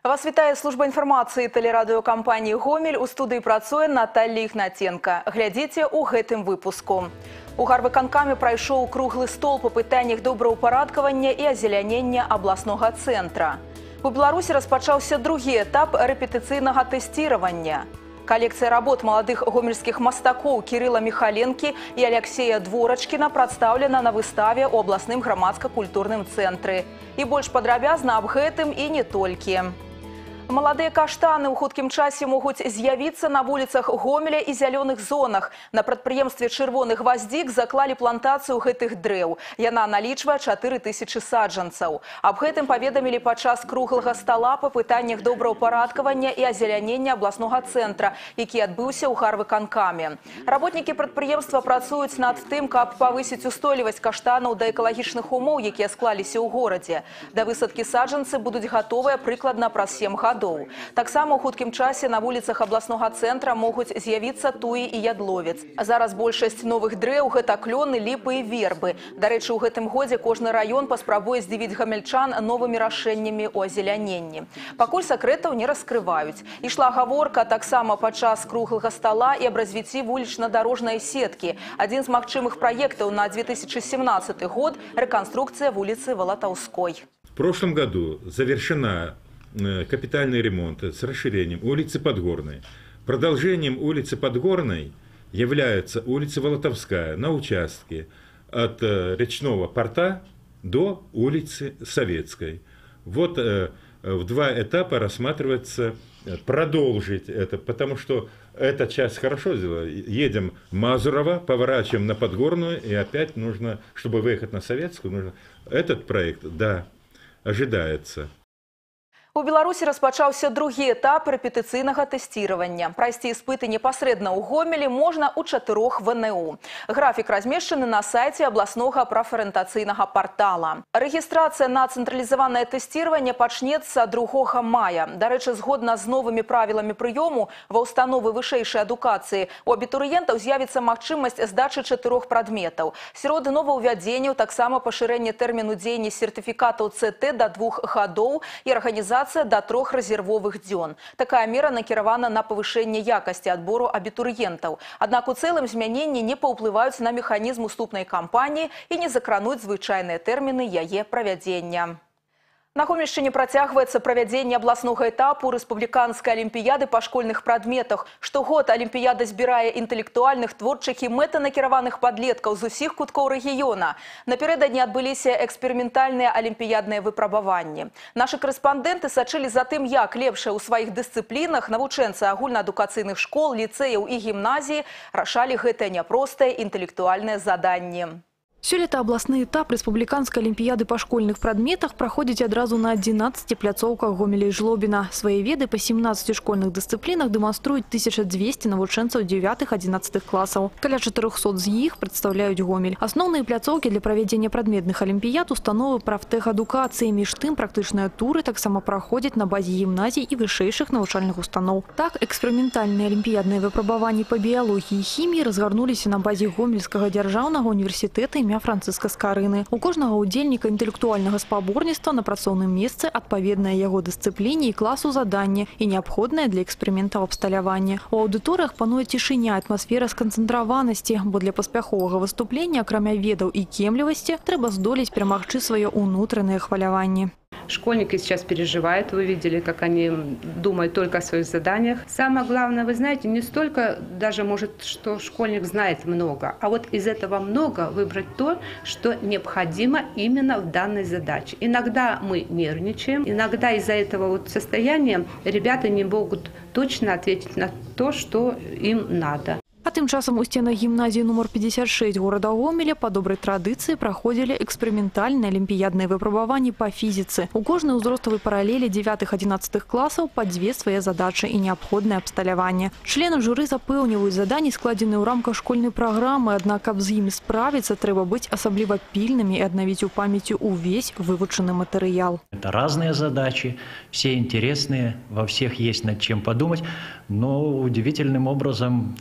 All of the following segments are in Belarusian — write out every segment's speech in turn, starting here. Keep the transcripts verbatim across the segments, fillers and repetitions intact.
Вас вітає служба інфармацыі тэлерадыёкампаніі «Гомель». У студыі працуе Наталья Ігнатенко. Глядзіце ў гэтым выпуску. У гарвыканкаме прайшоў круглы стол па пытаннях добраўпарадкавання і азелянення абласнога цэнтра. У Беларусі распачаўся другі этап рэпетыцыйнага тэсціравання. Коллекция работ молодых гомельских мастакоў Кирилла Михаленки и Алексея Дворачкина представлена на выставе у областным громадска-культурным цэнтры. И больше падрабязна аб гэтым и не толькі. Молодые каштаны ў хуткім часе могуць з'явіцца на вуліцах Гомеля і зялёных зонах. На прадпрыемстве «Чырвоны гваздзік» заклалі плантацыю гэтых дрэў. Яна налічвае чатыры тысячы саджанцаў. Аб гэтым паведамілі падчас круглага стала па пытаннях добраўпарадкавання і азелянення абласнога цэнтра, які адбыўся ў гарвыканкаме. Работнікі прадпрыемства працуюць над тым, каб павысіць устойлівасць каштанаў да экалагічных умоў, якія склаліся ў горадзе. Да высадкі саджанцы будуць гатовыя прыкладна праз сем гадоў. Таксама ў хуткім часе на вуліцах абласнога цэнтра могуць з'явіцца туі і ядловец. Зараз большасць новых дрэў – гэта клёны, ліпы і вербы. Дарэчы, у гэтым годзе кожны раён паспрабуе здзівіць гамельчан новымі рашэннямі ў азеляненні. Пакуль сакрэтаў не раскрываюць. Ішла гаворка таксама падчас круглага стала і аб развіцці вулічна-дарожнай сеткі. Адзін з магчымых праектаў на две тысячи семнадцатый год – рэканструкцыя вуліцы Валатаўской. В прошлом году завершена капитальный ремонт с расширением улицы Подгорной. Продолжением улицы Подгорной является улица Волотовская на участке от речного порта до улицы Советской. Вот в два этапа рассматривается продолжить это, потому что эта часть хорошо сделала. Едем в Мазурово, поворачиваем на Подгорную, и опять нужно, чтобы выехать на Советскую, нужно... Этот проект, да, ожидается. У Беларусі распачаўся другі этап рэпетыцыйнага тэсціравання. Прайсці іспыты непасрэдна ў Гомелі можна ў чатырох вэ эн у. Графік размешчаны на сайце абласнога прафарэнтацыйнага партала. Рэгістрацыя на цэнтралізаванае тэсціраванне пачнецца другога мая. Дарэчы, згодна з новымі правіламі прыёму ва ўстановы вышэйшай адукацыі у абітурыентаў з'явіцца магчымасць здачы чатырох прадметаў. Сярод новаўвядзенняў таксама пашырэнне тэрміну дзеяння сертыфікатаў цэ тэ да двух гадоў і арганізацыя до трох резервовых дзён. Такая мера накіравана на павышэнне якасці адбору абітурыентаў. Аднак у цэлым змяненні не паўплываюць на механізм уступнай кампаніі і не закрануць звычайныя тэрміны яе правядзення. На Гомельшчыне працягваецца правядзенне абласнога этапу рэспубліканскай алімпіяды па школьных прадметах. Штогод алімпіяда збірае інтэлектуальных, творчых і мэтанакіраваных падлеткаў з усіх куткоў рэгіёна. Напярэдадні адбыліся эксперыментальныя алімпіядныя выпрабаванні. Нашы корэспандэнты сачылі за тым, як лепшыя ў сваіх дысцыплінах навучэнцы агульнаадукацыйных школ, ліцэяў і гімназіі рашалі гэтае няпростае інтэлектуальнае заданне. Сёлета абласны этап рэспубліканскай алімпіяды па школьных прадметах праходзіць адразу на адзінаццаці пляцоўках Гомеля і Жлобіна. Свае веды па сямнаццаці школьных дысцыплінах дэманструюць тысяча дзвесце навучэнцаў дзевятых-адзінаццатых класаў. Каля чатырохсот з іх прадстаўляюць Гомель. Асноўныя пляцоўкі для правядзення прадметных алімпіяд установы прафтэхадукацыі. Між тым практычныя туры таксама праходзяць на базе гімназій і вышэйшых навучальных устаноў. Так, эксперыментальныя алімпіядныя выпрабаванні па біялогіі і хіміі разгарнуліся на базе Гомельскага дзяржаўнага універсітэта імя Францыска Скарыны. У кожнага ўдзельніка інтэлектуальнага спаборніцтва на працоўным месцы адпаведнае яго дысцыпліне і класу задання і неабходнае для эксперыментаў абсталявання. У аўдыторыях пануе цішыня, атмасфера сканцэнтраванасці, бо для паспяховага выступлення, акрамя ведаў і кемлівасці, трэба здолець перамагчы свае ўнутраныя хваляванні. Школьники сейчас переживают, вы видели, как они думают только о своих заданиях. Самое главное, вы знаете, не столько даже может, что школьник знает много, а вот из этого много выбрать то, что необходимо именно в данной задаче. Иногда мы нервничаем, иногда из-за этого вот состояния ребята не могут точно ответить на то, что им надо. А тым часам у сценах гімназіі нумар пятьдесят шесть горада Гомеля па добрай традыцыі праходзілі эксперыментальныя алімпіядныя выпрабаванні па фізіцы. У кожнай узроставай паралелі дзевятых-адзінаццатых класаў па дзве свае задачы і неабходнае абсталяванне. Члены журы запэўніваюць, заданні складзеныя ў рамках школьнай праграмы, аднак каб з імі справіцца, трэба быць асабліва пільнымі і аднавіць у памяці увесь вывучаны матэрыял. Это разные задачи, все интересные, во всех есть над чем подумать, но удивительным образом все решают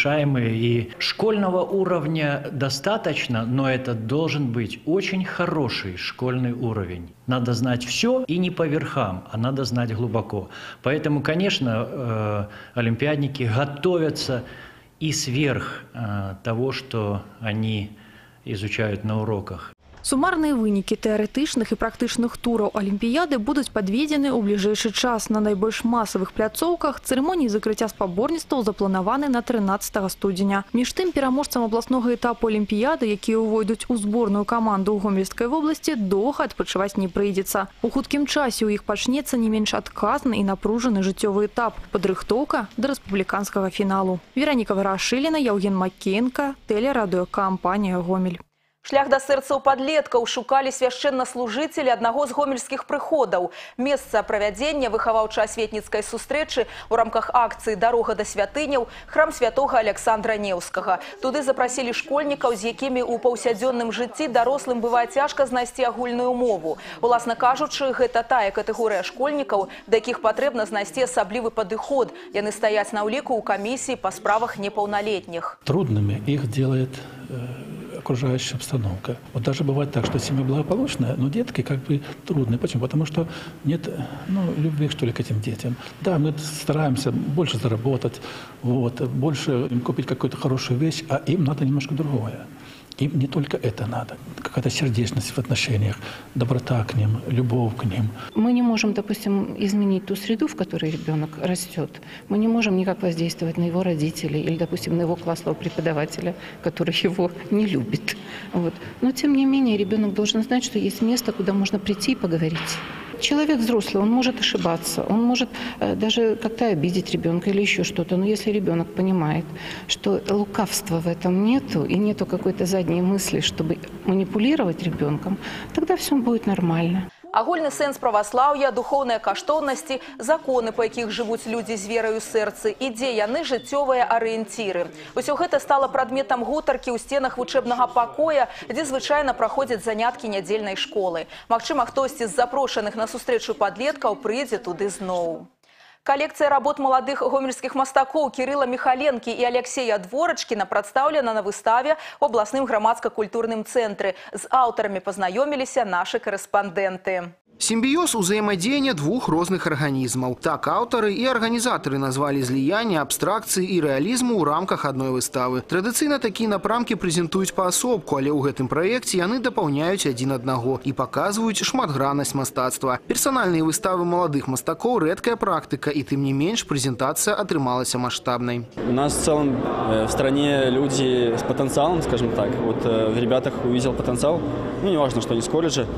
решаемые. И школьного уровня достаточно, но это должен быть очень хороший школьный уровень. Надо знать все и не по верхам, а надо знать глубоко. Поэтому, конечно, олимпиадники готовятся и сверх того, что они изучают на уроках. Сумарные вынікі тэарэтычных і практычных тураў Алімпіяды будуць падведзены ў бліжэйшы час. На найбольш масавых пляцоўках цырымоніі закрыцця спаборніцтваў запланаваны на трынаццатага студзеня. Між тым, пераможцам абласнога этапу Алімпіяды, якія ўвойдуць у зборную каманду ў Гомельскай вобласці, доўга адпачываць не прыйдзецца. У хуткім часе ў іх пачнецца не менш адказны і напружаны жыццёвы этап – падрыхтоўка да рэспубліканскага фіналу. Вераніка Варашыліна, Яўген Макенка, тэлерадыёкампанія «Гомель». Шлях да сэрцаў падлеткаў шукалі свяшчэннаслужыцелі аднаго з гомельскіх прыходаў. Месца правядзення выхаваўча-асветніцкай сустрэчы ў рамках акцыі «Дарога да святыняў» храм святога Александра Неўскага. Туды запрасілі школьнікаў, з якімі ў паўсядзённым жыцці дарослым бывае цяжка знайсці агульную мову. Уласна кажучы, гэта тая катэгорыя школьнікаў, да якіх патрэбна знайсці асаблівы падыход. Яны стаяць на ўліку ў камісіі па справах непаўналетніх. Трудными их делает окружающая обстановка. Вот даже бывает так, что семья благополучная, но детки как бы трудные. Почему? Потому что нет, ну, любви, что ли, к этим детям. Да, мы стараемся больше заработать, вот, больше им купить какую-то хорошую вещь, а им надо немножко другое. Им не только это надо. Какая-то сердечность в отношениях, доброта к ним, любовь к ним. Мы не можем, допустим, изменить ту среду, в которой ребенок растет. Мы не можем никак воздействовать на его родителей или, допустим, на его классного преподавателя, который его не любит. Вот. Но, тем не менее, ребенок должен знать, что есть место, куда можно прийти и поговорить. Человек взрослый, он может ошибаться, он может э, даже как-то обидеть ребенка или еще что-то. Но если ребенок понимает, что лукавства в этом нету и нету какой-то задней мысли, чтобы манипулировать ребенком, тогда все будет нормально. Агульны сэнс праваслаўя, духоўныя каштоўнасці, законы, па якіх жывуць людзі з вераю ў сэрцы, і дзе яны жыццёвыя арыенціры. Усё гэта стала прадметам гутаркі ў сценах вучэбнага пакоя, дзе звычайна праходзяць заняткі нядзельнай школы. Магчыма, хтосьці з запрошаных на сустрэчу падлеткаў прыйдзе туды зноў. Коллекция работ молодых гомельских мастакоў Кирилла Михаленки и Алексея Дворочкина представлена на выставе в областном громадско-культурном центре. С авторами познакомились наши корреспонденты. Симбиоз узаемодзеяння двух розных арганізмаў. Так аўтары і арганізатары назвалі зліянне абстракцыі і рэалізму ў рамках адной выставы. Традыцыйна такія напрамкі прэзентуюць паасобку, але ў гэтым праекце яны дапаўняюць адзін аднаго і паказваюць шматграннасць мастацтва. Персанальныя выставы маладых мастакоў рэдкая практыка, і тым не менш прэзентацыя атрымалася маштабнай. У нас в целом в стране люди с потенциалом, скажем так. Вот в ребятах увидел потенциал. Ну, не важно, что они с колледжа.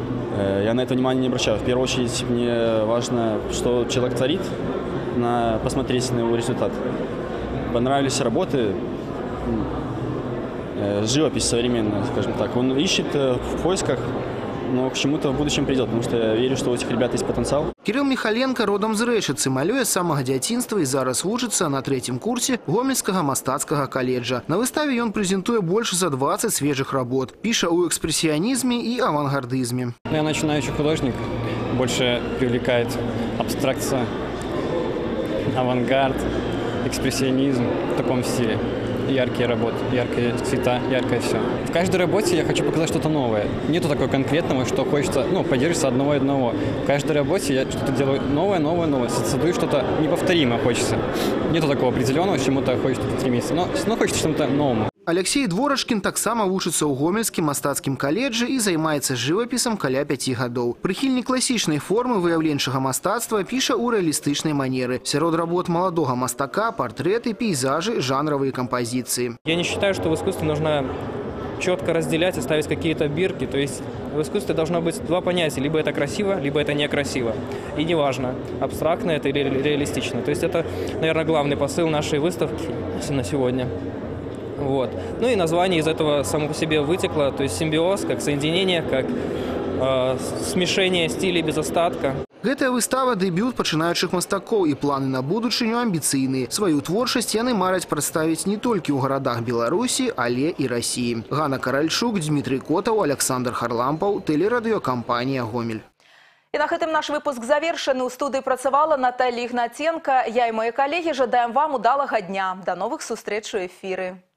Я на это внимание не обращаю. В первую очередь мне важно, что человек творит, на посмотреть на его результат. Понравились работы, живопись современная, скажем так. Он ищет в поисках, но к чему-то в будущем придет, потому что я верю, что у этих ребят есть потенциал. Кирилл Михаленко родом з Рэчыцы, малюе з самага дзяцінства і зараз вучыцца на трэцім курсе Гомельскага мастацкага каледжа. На выставе ён прэзентуе больш за двадцать свежих работ. Піша ў экспрессионизме и авангардизме. Я начинающий художник, больше привлекает абстракция, авангард, экспрессионизм в таком стиле. Яркие работы, яркие цвета, яркое все. В каждой работе я хочу показать что-то новое. Нету такого конкретного, что хочется, ну, поддерживаться одного и одного. В каждой работе я что-то делаю новое, новое, новое. Создаю что-то неповторимое хочется. Нету такого определенного, к чему-то хочется стремиться. Но, но хочется чему-то новому. Алексей Дворочкин таксама вучыцца ў Гомельскім мастацкім каледжы і займаецца жывапісам каля пяці гадоў. Прыхільнік класічнай формы выяўленчага мастацтва, піша ў рэалістычнай манеры. Сярод работ маладога мастака партрэты, пейзажы, жанравыя кампазіцыі. Я не считаю, что в искусстве нужно четко разделять и ставить какие-то бирки. То есть в искусстве должно быть два понятия. Либо это красиво, либо это некрасиво. И неважно, абстрактно это или реалистично. То есть это, наверное, главный посыл нашей выставки на сегодня. Вот. Ну и название из этого само по себе вытекло, то есть симбиоз, как соединение, как э, смешение стилей без остатка. Гэтая выстава – дэбют пачынаючых мастакоў, і планы на будучыню амбіцыйныя. Сваю творчасць яны мараць прадставіць не толькі ў гарадах Беларусі, але і Расіі. Ганна Каральчук, Дмітрый Котаў, Александр Харлампаў, тэлерадыёкампанія «Гомель». И на этом наш выпуск завершен. У студии працавала Наталья Игнатенко. Я и мои коллеги жадаем вам удалого дня. До новых встреч у эфиры.